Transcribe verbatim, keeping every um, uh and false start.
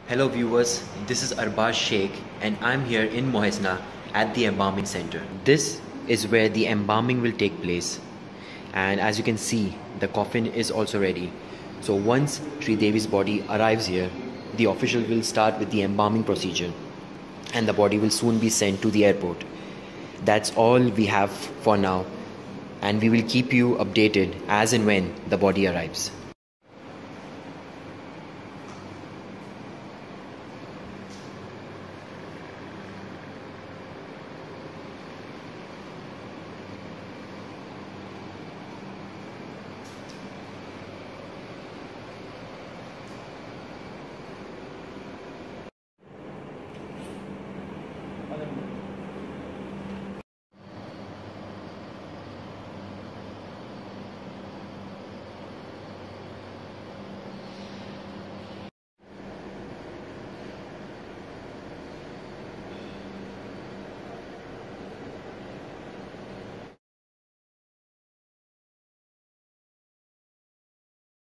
Hello viewers, this is Arbaz Sheikh and I'm here in Mohesna at the embalming center. This is where the embalming will take place, and as you can see, the coffin is also ready. So once SriDevi's body arrives here, the official will start with the embalming procedure and the body will soon be sent to the airport. That's all we have for now, and we will keep you updated as and when the body arrives.